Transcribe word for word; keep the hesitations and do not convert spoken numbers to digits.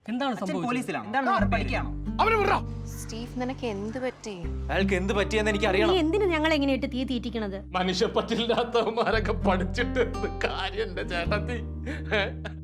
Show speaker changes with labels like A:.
A: എന്താണ് സംഭവിച്ചത്?
B: പോലീസിലാണ്. എന്താണ് പഠിക്കാണോ?
C: സ്റ്റീവ്, നിനക്ക് എന്ത് പറ്റി?
D: അയാൾക്ക് എന്ത് പറ്റിയെന്ന് എനിക്ക് അറിയണം.
E: എന്തിനു ഞങ്ങൾ എങ്ങനെയിട്ട് തീ തീറ്റിക്കണത്?
F: മനുഷ്യപ്പറ്റില്ലാത്തവന്മാരൊക്കെ പഠിച്ചിട്ട് കാര്യം ചേട്ടത്തി